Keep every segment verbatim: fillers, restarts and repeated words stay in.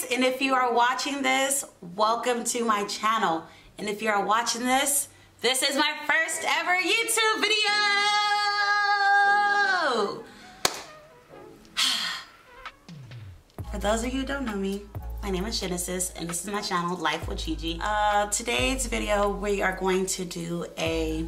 and if you are watching this, welcome to my channel. And if you are watching this, this is my first ever YouTube video. For those of you who don't know me, my name is Genesis, and this is my channel, Life with Gigi. Uh, today's video, we are going to do a,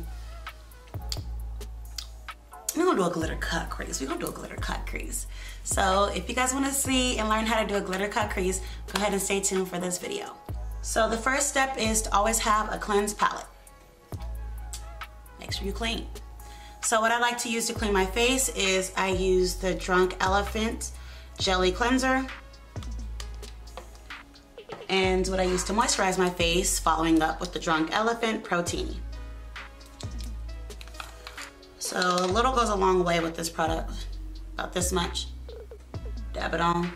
we're gonna do a glitter cut crease. We're gonna do a glitter cut crease. So if you guys wanna see and learn how to do a glitter cut crease, go ahead and stay tuned for this video. So the first step is to always have a cleansed palette. Make sure you clean. So what I like to use to clean my face is I use the Drunk Elephant Jelly Cleanser. And what I use to moisturize my face, following up with the Drunk Elephant Protini. So a little goes a long way with this product, about this much. Dab it on.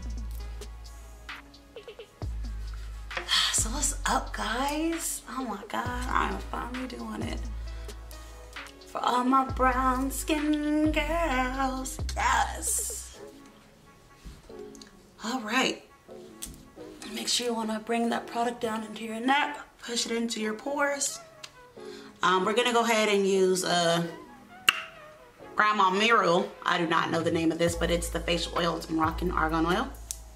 So what's up, guys? Oh my God, I am finally doing it. For all my brown skin girls, yes. All right. Make sure you want to bring that product down into your neck, push it into your pores. Um, we're gonna go ahead and use uh, Grandma Miro. I do not know the name of this, but it's the facial oil. It's Moroccan argan oil.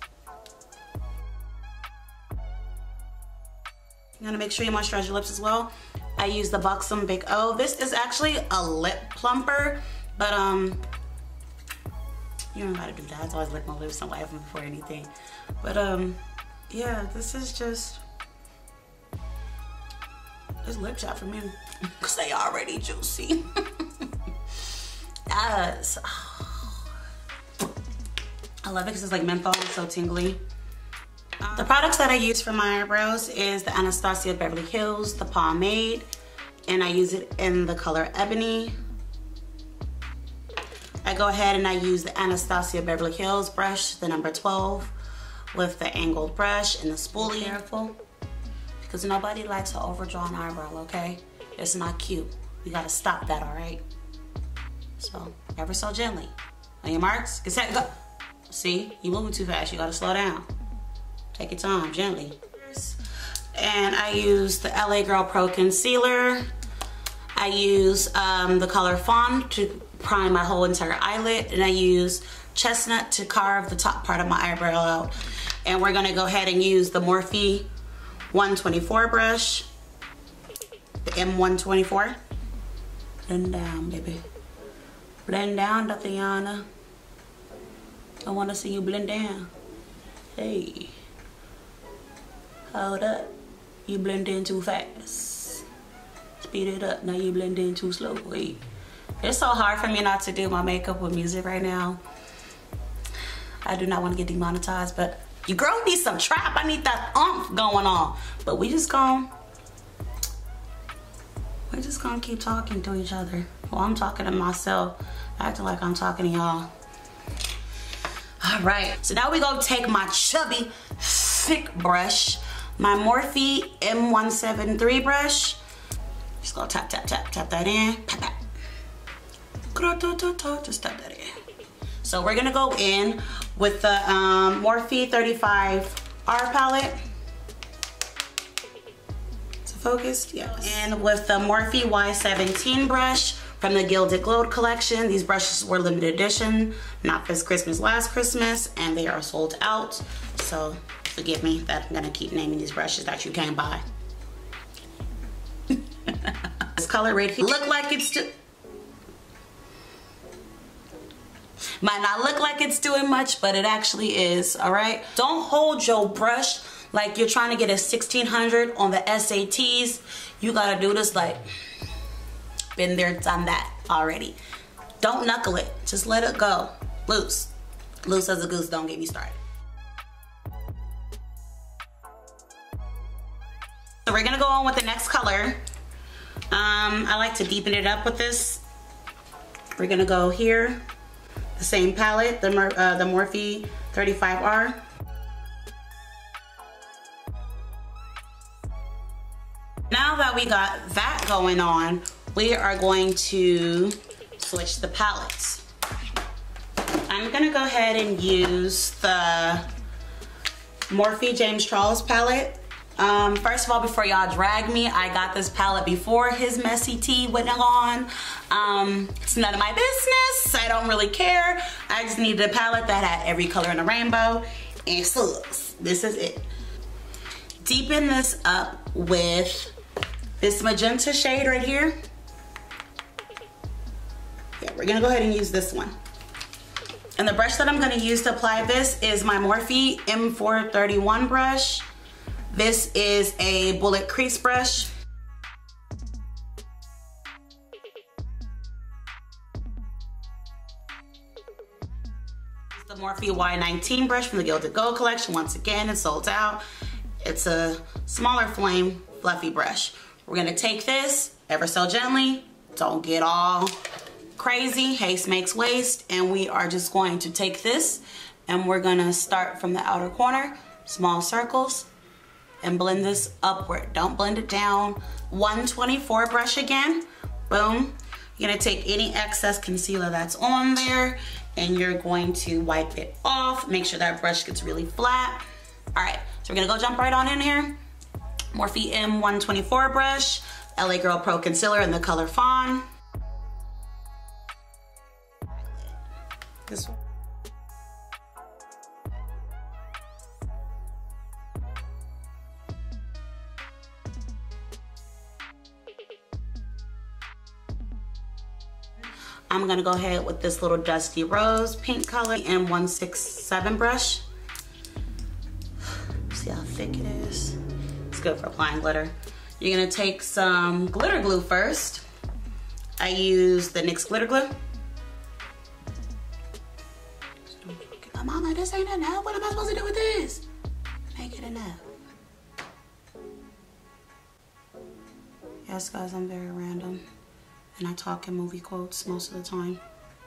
You're gonna make sure you moisturize your lips as well. I use the Buxom Big O. This is actually a lip plumper, but um, you don't gotta do that. I always lick my lips and wipe them before anything. But um, yeah, this is just, it's lip shot for me, because they already juicy. Yes. Oh. I love it because it's like menthol, it's so tingly. Um, the products that I use for my eyebrows is the Anastasia Beverly Hills, the pomade, and I use it in the color Ebony. I go ahead and I use the Anastasia Beverly Hills brush, the number twelve, with the angled brush and the spoolie. Be careful, because nobody likes an overdrawn eyebrow, okay? It's not cute. We gotta stop that, all right? So, ever so gently. On your marks, get set, go. See, you're moving too fast. You gotta slow down. Take your time, gently. And I use the L A Girl Pro Concealer. I use um, the color Fawn to prime my whole entire eyelid. And I use Chestnut to carve the top part of my eyebrow out. And we're gonna go ahead and use the Morphe one twenty-four brush. The M one twenty-four. Blend down, baby. Blend down, Tatiana. I wanna see you blend down. Hey. Hold up. You blend in too fast. Speed it up. Now you blend in too slow. Wait. It's so hard for me not to do my makeup with music right now. I do not want to get demonetized, but your girl needs some trap. I need that umph going on. But we just gonna, we're just gonna keep talking to each other. Well, I'm talking to myself, acting like I'm talking to y'all. All right, so now we gonna take my chubby, thick brush, my Morphe M one seventy-three brush. Just gonna tap, tap, tap, tap that in. Tap, tap. Just tap that in. So we're gonna go in with the um, Morphe thirty-five R palette. Is it focused? Yes. And with the Morphe Y seventeen brush from the Gilded Glow collection. These brushes were limited edition, not this Christmas, last Christmas, and they are sold out. So forgive me that I'm gonna keep naming these brushes that you can't buy. This color right here look like it's just, might not look like it's doing much, but it actually is, all right? Don't hold your brush like you're trying to get a sixteen hundred on the S A Ts. You gotta do this like, been there, done that already. Don't knuckle it, just let it go. Loose, loose as a goose, don't get me started. So we're gonna go on with the next color. Um, I like to deepen it up with this. We're gonna go here. The same palette, the, uh, the Morphe thirty-five R. Now that we got that going on, we are going to switch the palettes. I'm gonna go ahead and use the Morphe James Charles palette. Um, first of all, before y'all drag me, I got this palette before his messy tea went on. Um, it's none of my business. I don't really care. I just needed a palette that had every color in the rainbow. And so this is it. Deepen this up with this magenta shade right here. Yeah, we're gonna go ahead and use this one. And the brush that I'm gonna use to apply this is my Morphe M four thirty-one brush. This is a bullet crease brush. It's the Morphe Y nineteen brush from the Gilded Gold collection. Once again, it's sold out. It's a smaller flame, fluffy brush. We're gonna take this ever so gently. Don't get all crazy. Haste makes waste. And we are just going to take this and we're gonna start from the outer corner, small circles, and blend this upward. Don't blend it down. one twenty-four brush again. Boom. You're gonna take any excess concealer that's on there and you're going to wipe it off. Make sure that brush gets really flat. All right, so we're gonna go jump right on in here. Morphe M one twenty-four brush, L A Girl Pro Concealer in the color Fawn. This one. I'm gonna go ahead with this little Dusty Rose pink color M one sixty-seven brush. See how thick it is? It's good for applying glitter. You're gonna take some glitter glue first. I use the NYX glitter glue. Oh, mama, this ain't enough. What am I supposed to do with this? Make it enough. Yes, guys, I'm very random. And I talk in movie quotes most of the time.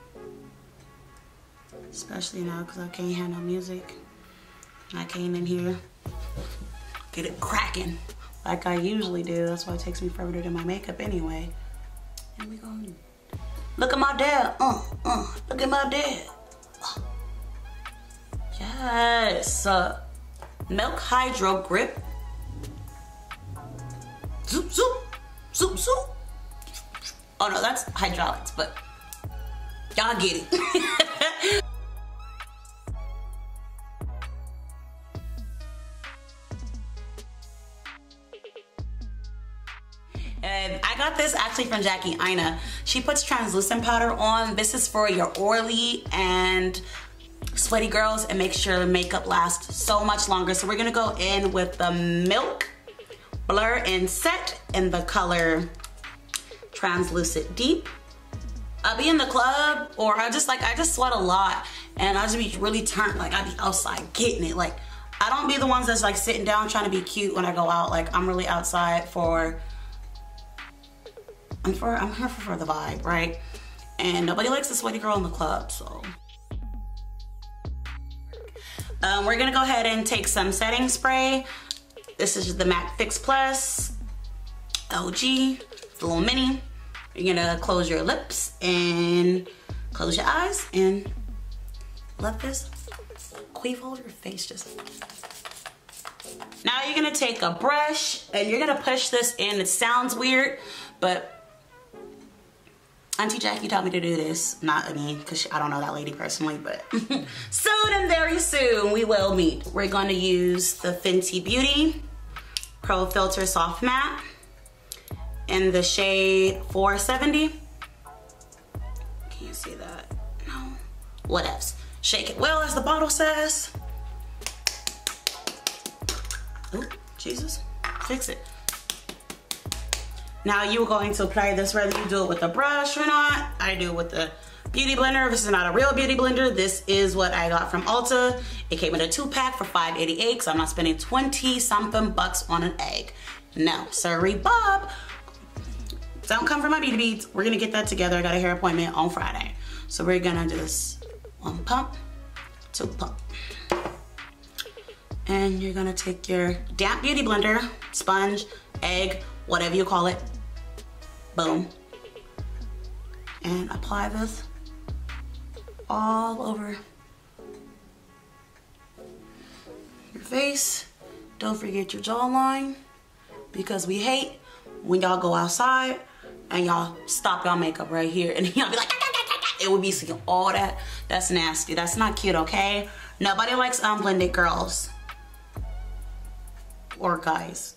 Especially now because I can't hear no music. I came in here, get it cracking like I usually do. That's why it takes me forever to do my makeup anyway. And we go, look at my dad. Uh, uh, look at my dad. Uh. Yes. Uh, Milk Hydro Grip. Zoop, zoop, zoop, zoop. Oh no, that's hydraulics, but y'all get it. And I got this actually from Jackie Aina. She puts translucent powder on. This is for your oily and sweaty girls and makes your makeup last so much longer. So we're gonna go in with the Milk Blur and Set in the color Translucent Deep. I'll be in the club or I just like, I just sweat a lot and I just be really turned, like I be outside getting it. Like I don't be the ones that's like sitting down trying to be cute when I go out. Like I'm really outside for, I'm for, I'm here for, for the vibe, right? And nobody likes a sweaty girl in the club, so. Um, we're gonna go ahead and take some setting spray. This is the MAC Fix Plus O G, the little mini. You're gonna close your lips and close your eyes and let this queef hold your face just. Now you're gonna take a brush and you're gonna push this in. It sounds weird, but Auntie Jackie taught me to do this. Not me, because I don't know that lady personally, but soon and very soon we will meet. We're gonna use the Fenty Beauty Pro Filter Soft Matte in the shade four seventy. Can you see that? No. What else? Shake it well, as the bottle says. Oh, Jesus. Fix it. Now you're going to apply this whether you do it with a brush or not. I do it with the beauty blender. This is not a real beauty blender. This is what I got from Ulta. It came in a two pack for five eighty-eight, because I'm not spending twenty something bucks on an egg. No, sorry, Bob. Don't come for my beauty beads. We're gonna get that together. I got a hair appointment on Friday. So we're gonna do this one pump, two pump. And you're gonna take your damp beauty blender, sponge, egg, whatever you call it, boom. And apply this all over your face. Don't forget your jawline, because we hate when y'all go outside and y'all stop y'all makeup right here and y'all be like, it would be seeing all that. That's nasty. That's not cute, okay? Nobody likes unblended girls or guys.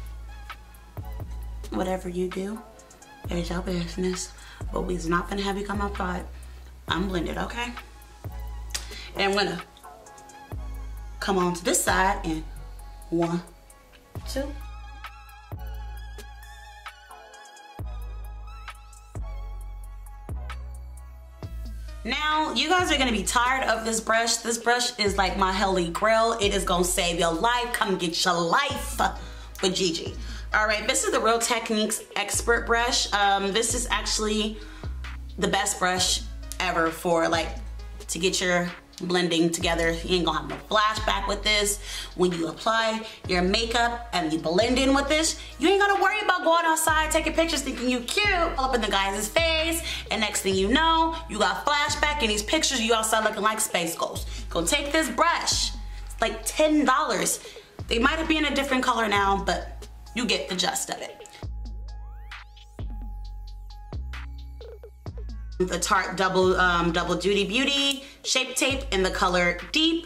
Whatever you do, it's your business. But we's not gonna have you come outside unblended, okay? And I'm gonna come on to this side and one, two. Now, you guys are gonna be tired of this brush. This brush is like my holy grail. It is gonna save your life. Come get your life with Gigi. All right, this is the Real Techniques Expert Brush. Um, this is actually the best brush ever for like, to get your blending together. You ain't gonna have no flashback with this. When you apply your makeup and you blend in with this, you ain't gotta worry about going outside taking pictures thinking you cute up in the guy's face, and next thing you know, you got flashback in these pictures, you outside looking like Space Ghost. Go take this brush. It's like ten dollars. They might be in a different color now, but you get the gist of it. The Tarte Double um, Double Duty Beauty Shape Tape in the color Deep.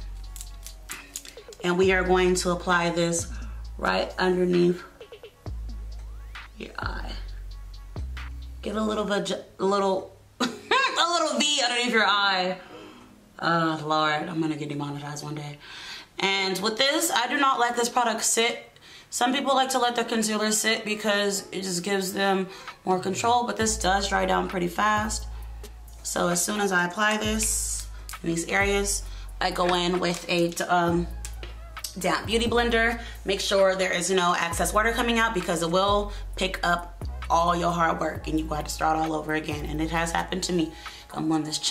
And we are going to apply this right underneath your eye. Get a little bit, a little, a little V underneath your eye. Oh Lord, I'm gonna get demonetized one day. And with this, I do not let this product sit. Some people like to let their concealer sit because it just gives them more control, but this does dry down pretty fast. So as soon as I apply this in these areas, I go in with a um, damp beauty blender. Make sure there is no excess water coming out because it will pick up all your hard work and you got to start all over again. And it has happened to me. Come on this check.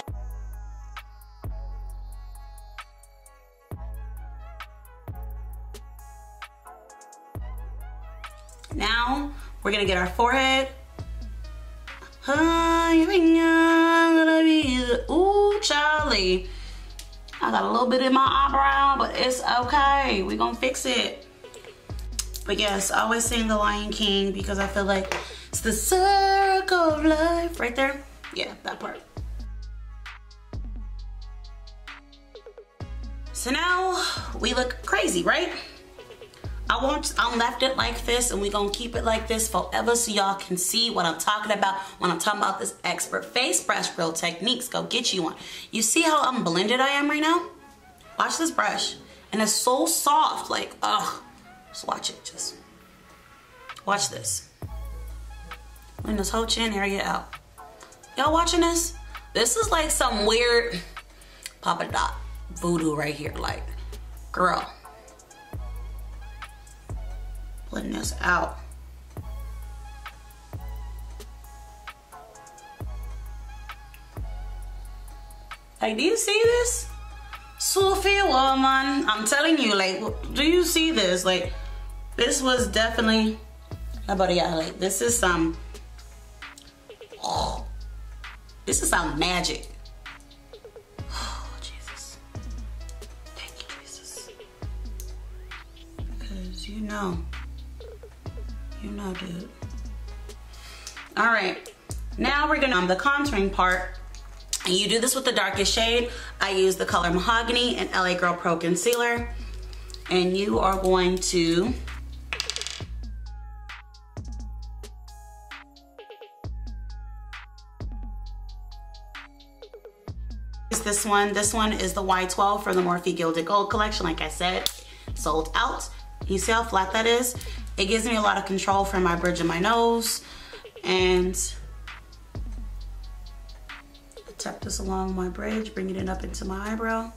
Now, we're gonna get our forehead. Ooh, Charlie. I got a little bit in my eyebrow, but it's okay. We're gonna fix it. But yes, I always sing The Lion King because I feel like it's the circle of life. Right there? Yeah, that part. So now, we look crazy, right? I want, I left it like this and we're gonna keep it like this forever so y'all can see what I'm talking about when I'm talking about this expert face brush. Real Techniques, go get you one. You see how unblended I am right now? Watch this brush. And it's so soft, like, ugh. Just watch it, just. Watch this. Blend this whole chin area out. Y'all watching this? This is like some weird Papa Dot voodoo right here, like, girl. Blend this out. Like, do you see this? Sophia woman, I'm telling you, like, do you see this? Like, this was definitely, how about yeah, like, this is some, oh, this is some magic. Oh, Jesus. Thank you, Jesus. Because you know, you know, dude. All right, now we're gonna, um, the contouring part. And you do this with the darkest shade. I use the color Mahogany and L A Girl Pro Concealer. And you are going to this one. This one is the Y twelve for the Morphe Gilded Gold collection. Like I said, sold out. You see how flat that is? It gives me a lot of control for my bridge of my nose. And tap this along my bridge, bringing it up into my eyebrow.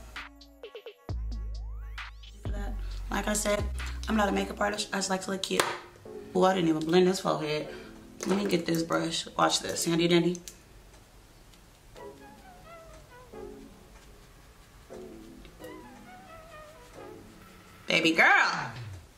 Like I said, I'm not a makeup artist. I just like to look cute. Oh, I didn't even blend this forehead. Let me get this brush. Watch this, handy dandy. Baby girl.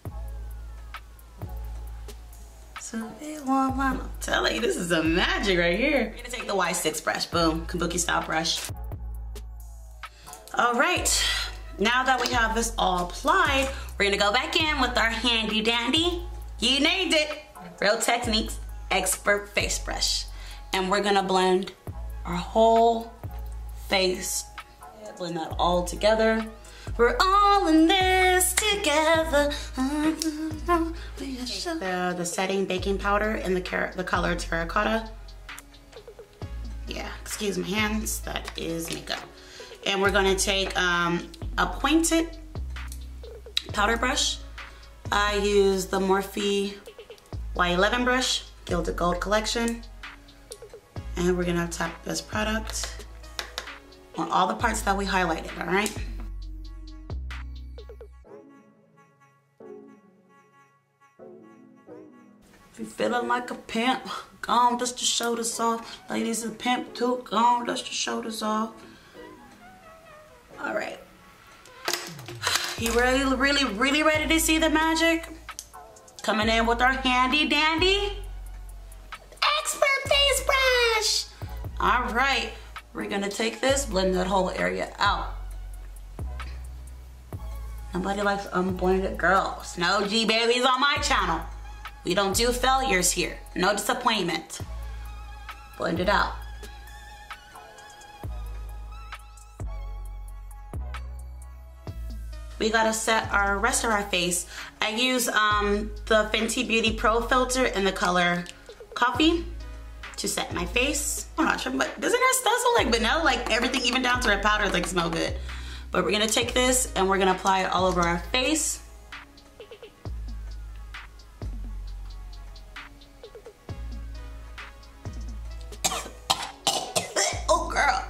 So I'm telling you, this is a magic right here. We're gonna take the Y six brush, boom, kabuki style brush. All right, now that we have this all applied, we're gonna go back in with our handy dandy, you named it, Real Techniques Expert Face Brush. And we're gonna blend our whole face. Blend that all together. We're all in this together. The, the setting baking powder in the, car the color terracotta. Yeah, excuse my hands, that is makeup. And we're gonna take um, a pointed powder brush. I use the Morphe Y eleven brush, Gilded Gold Collection. And we're gonna tap this product on all the parts that we highlighted, all right? If you're feeling like a pimp, go on, dust your shoulders off. Ladies, a pimp too, go on, dust your shoulders off. All right. You really, really, really ready to see the magic? Coming in with our handy dandy Expert Face Brush. All right, we're gonna take this, blend that whole area out. Nobody likes unblended girls. No G babies on my channel. We don't do failures here. No disappointment. Blend it out. We gotta set our rest of our face. I use um, the Fenty Beauty Pro filter in the color Coffee to set my face. I'm not sure, but doesn't her stuff smell like vanilla? Like everything, even down to her powder, like smell good. But we're gonna take this and we're gonna apply it all over our face. Oh girl.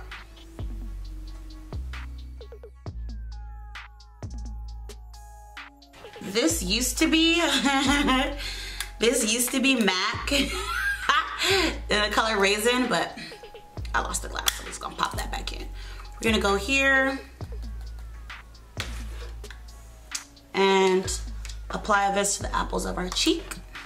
This used to be, this used to be MAC in the color Raisin, but I lost the glass, so I'm just gonna pop that back in. We're gonna go here and apply this to the apples of our cheek.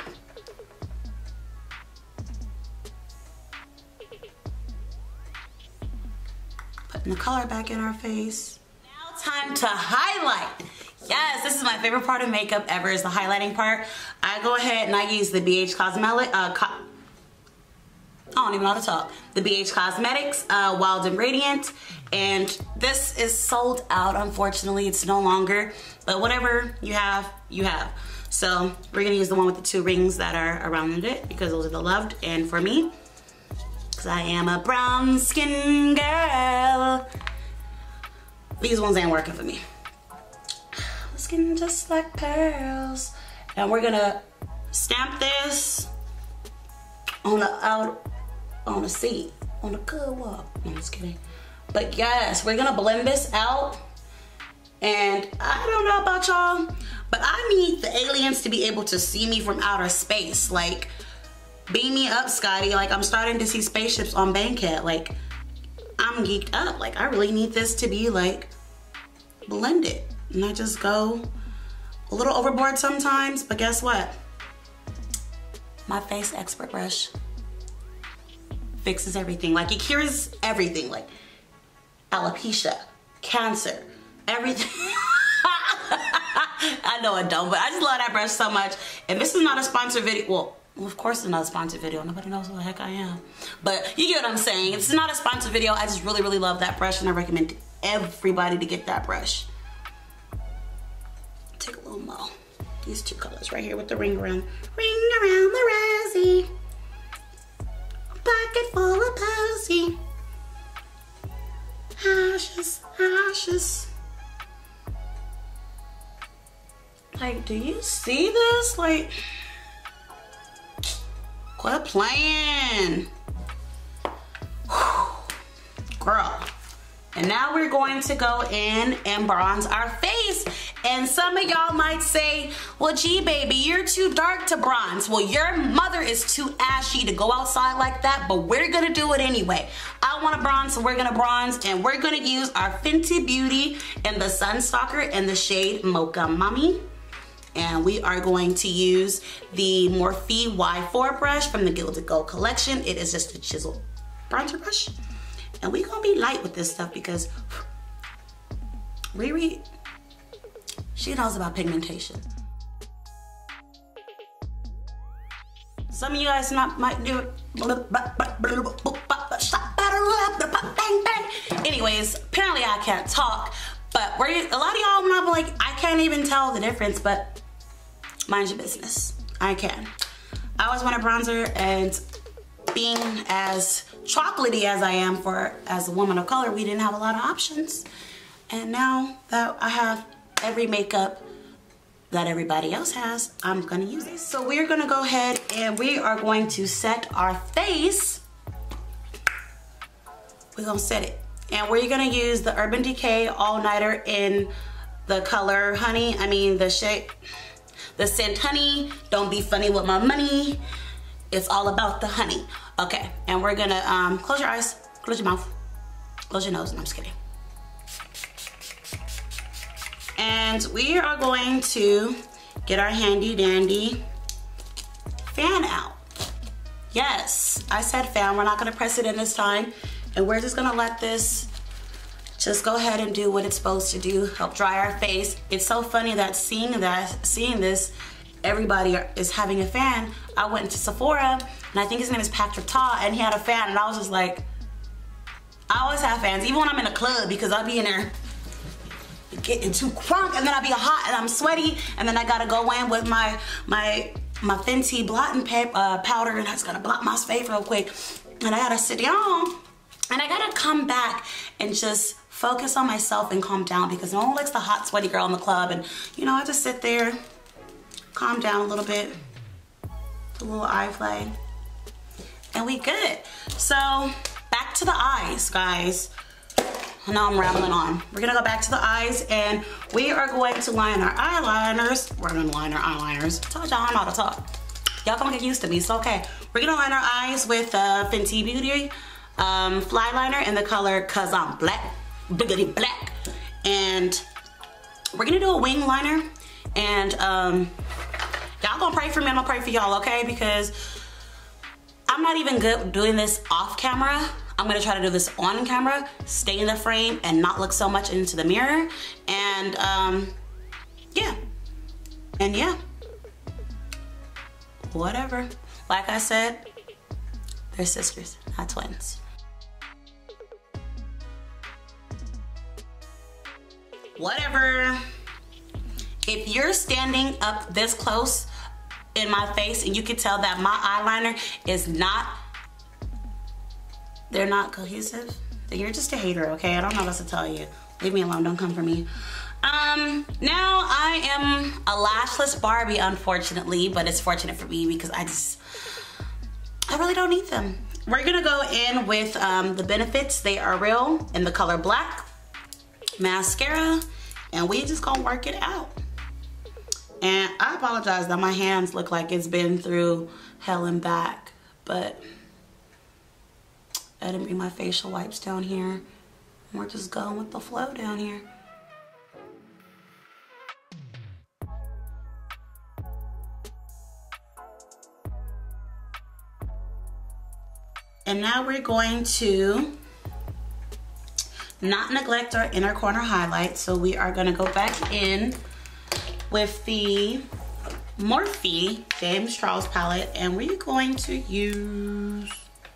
Putting the color back in our face. Now time to highlight. Yes, this is my favorite part of makeup ever, is the highlighting part. I go ahead and I use the B H Cosmetic, uh, co I don't even know how to talk. The B H Cosmetics uh, Wild and Radiant. And this is sold out, unfortunately. It's no longer, but whatever you have, you have. So we're gonna use the one with the two rings that are around it because those are the loved. And for me, because I am a brown skin girl, these ones ain't working for me. Skin just like pearls. And we're gonna stamp this on the out on the seat, on the good walk. No, I'm just kidding. But yes, we're gonna blend this out. And I don't know about y'all, but I need the aliens to be able to see me from outer space. Like, beam me up, Scotty. Like, I'm starting to see spaceships on Bankhead. Like, I'm geeked up. Like, I really need this to be like blended. And I just go a little overboard sometimes, but guess what? My face expert brush fixes everything. Like, it cures everything, like alopecia, cancer, everything. I know I don't, but I just love that brush so much. And this is not a sponsored video. Well, of course it's not a sponsored video. Nobody knows who the heck I am. But you get what I'm saying. It's not a sponsored video. I just really, really love that brush, and I recommend everybody to get that brush. Take a little more. These two colors right here with the ring around. Ring around the rosy. Pocket full of posy. Ashes, ashes. Like, do you see this? Like, quit playing. Whew. Girl. And now we're going to go in and bronze our face. And some of y'all might say, well, gee, baby, you're too dark to bronze. Well, your mother is too ashy to go outside like that, but we're gonna do it anyway. I wanna bronze, so we're gonna bronze, and we're gonna use our Fenty Beauty and the Sunstalker in the shade Mocha Mummy. And we are going to use the Morphe Y four brush from the Gilded Gold Collection. It is just a chisel bronzer brush. And we're gonna be light with this stuff because Riri, She knows about pigmentation. Some of you guys not, might do it. Anyways, apparently I can't talk, but we're, a lot of y'all not like, I can't even tell the difference, but mind your business. I can. I always want a bronzer, and being as chocolatey as I am for as a woman of color, we didn't have a lot of options. And now that I have every makeup that everybody else has, I'm gonna use it. So we're gonna go ahead and we are going to set our face. We're gonna set it. And we're gonna use the Urban Decay All Nighter in the color Honey. I mean the shade, the scent Honey. Don't be funny with my money. It's all about the honey. Okay, and we're gonna um, close your eyes, close your mouth, close your nose. No, I'm just kidding. And we are going to get our handy dandy fan out. Yes, I said fan. We're not gonna press it in this time. And we're just gonna let this just go ahead and do what it's supposed to do, help dry our face. It's so funny that seeing that, seeing this, everybody is having a fan. I went into Sephora, and I think his name is Patrick Ta, and he had a fan, and I was just like, I always have fans, even when I'm in a club, because I'll be in there getting too crunk, and then I'll be hot, and I'm sweaty, and then I gotta go in with my my my Fenty blotting paper, uh, powder, and I just gotta blot my face real quick, and I gotta sit down, and I gotta come back and just focus on myself and calm down, because no one likes the hot, sweaty girl in the club, and you know, I just sit there, calm down a little bit, a little eye flag, and we good. So back to the eyes, guys. Now I'm rambling on. We're gonna go back to the eyes, and we are going to line our eyeliners. We're gonna line our eyeliners. I told y'all I know how to talk. Y'all gonna get used to me, it's okay. We're gonna line our eyes with uh, Fenty Beauty um, Fly Liner in the color Cause I'm Black, Biggity Black. And we're gonna do a wing liner, and um, y'all gonna pray for me, I'm gonna pray for y'all, okay? Because I'm not even good doing this off camera. I'm gonna try to do this on camera, stay in the frame, and not look so much into the mirror. And um, yeah, and yeah, whatever. Like I said, they're sisters, not twins. Whatever. If you're standing up this close in my face and you can tell that my eyeliner is not, they're not cohesive, then you're just a hater, okay? I don't know what else to tell you. Leave me alone, don't come for me. Um, now I am a lashless Barbie, unfortunately, but it's fortunate for me because I just, I really don't need them. We're gonna go in with um, the Benefits They Are Real in the color Black mascara, and we just gonna work it out. And I apologize that my hands look like it's been through hell and back, but I didn't bring my facial wipes down here. We're just going with the flow down here. And now we're going to not neglect our inner corner highlight. So we are gonna go back in with the Morphe James Charles palette, and we're going to use,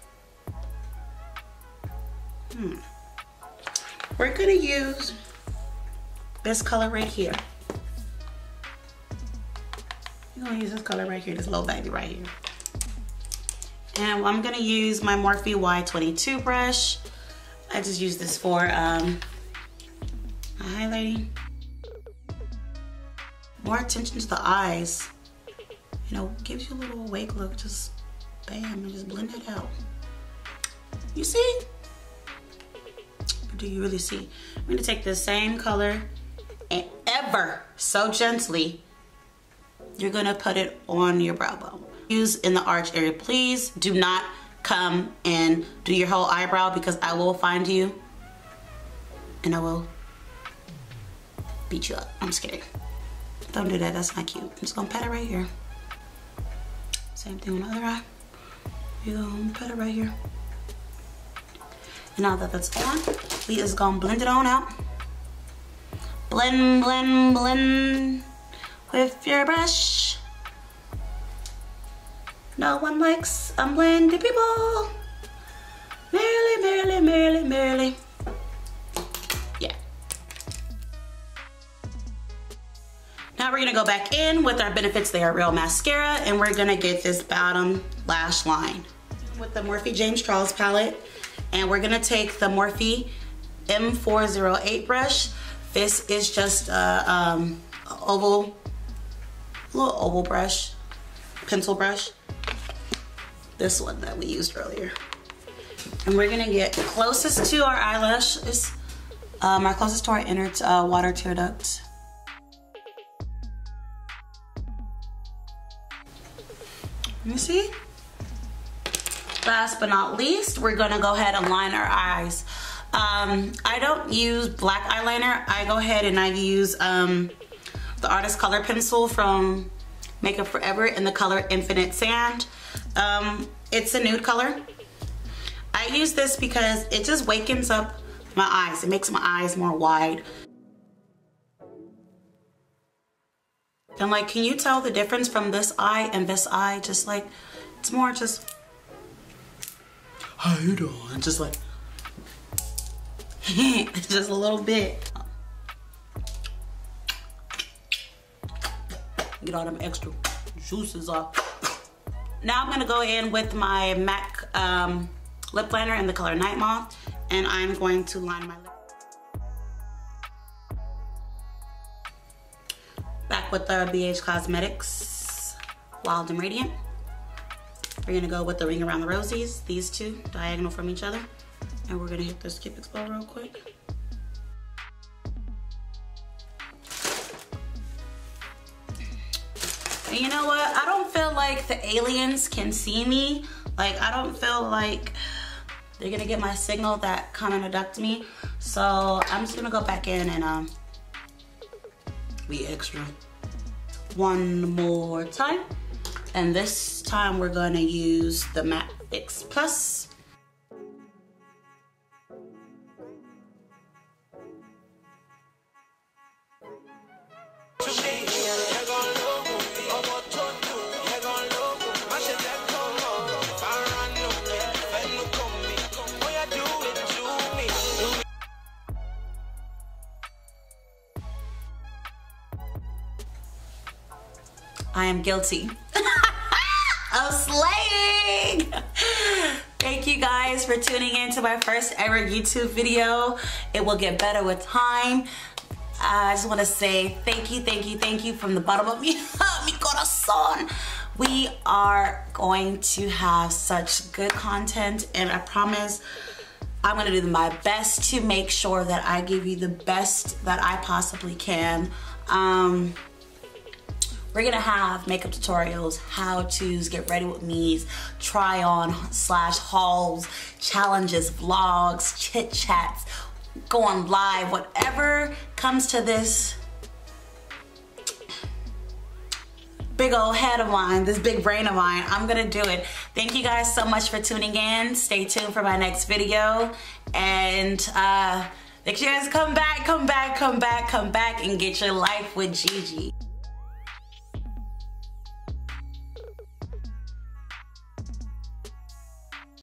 hmm, we're gonna use this color right here. We're gonna use this color right here, this little baby right here. And I'm gonna use my Morphe Y twenty-two brush. I just use this for um, highlighting. More attention to the eyes. You know, gives you a little awake look. Just bam, and just blend it out. You see? Or do you really see? I'm gonna take the same color and ever so gently, you're gonna put it on your brow bone. Use in the arch area. Please do not come and do your whole eyebrow, because I will find you and I will beat you up. I'm just kidding. Don't do that, that's not cute. I'm just gonna pat it right here. Same thing on the other eye. You're gonna pat it right here. And now that that's on, we is gonna blend it on out. Blend, blend, blend with your brush. No one likes unblended people. Merrily, merrily, merrily, merrily. Yeah. Now we're gonna go back in with our Benefits They Are Real mascara, and we're gonna get this bottom lash line with the Morphe James Charles palette. And we're gonna take the Morphe M four oh eight brush. This is just a um, oval, little oval brush, pencil brush. This one that we used earlier. And we're gonna get closest to our eyelashes, um, our closest to our inner uh, water tear duct. Let me see. Last but not least, we're gonna go ahead and line our eyes. Um, I don't use black eyeliner. I go ahead and I use um, the Artist Color Pencil from Makeup Forever in the color Infinite Sand. Um, it's a nude color. I use this because it just wakens up my eyes. It makes my eyes more wide. And like, can you tell the difference from this eye and this eye? Just like, it's more just, how you doing? Just like, just a little bit. Get all them extra juices off. Now I'm gonna go in with my MAC um, lip liner in the color Night Moth, and I'm going to line my lip. Back with the B H Cosmetics Wild and Radiant. We're gonna go with the Ring Around the Rosies, these two, diagonal from each other. And we're gonna hit the Skip Explode real quick. And you know what? I don't feel like the aliens can see me. Like, I don't feel like they're gonna get my signal that kind of abduct me. So I'm just gonna go back in and um, be extra one more time. And this time we're gonna use the Matte Fix Plus. I am guilty of slaying. Thank you guys for tuning in to my first ever YouTube video. It will get better with time. I just want to say thank you, thank you, thank you from the bottom of me, mi corazón. We are going to have such good content, and I promise I'm going to do my best to make sure that I give you the best that I possibly can. Um, We're gonna have makeup tutorials, how-tos, get ready with me's, try on slash hauls, challenges, vlogs, chit chats, go on live, whatever comes to this big old head of mine, this big brain of mine, I'm gonna do it. Thank you guys so much for tuning in. Stay tuned for my next video, and uh, make sure you guys come back, come back, come back, come back, and get your life with Gigi.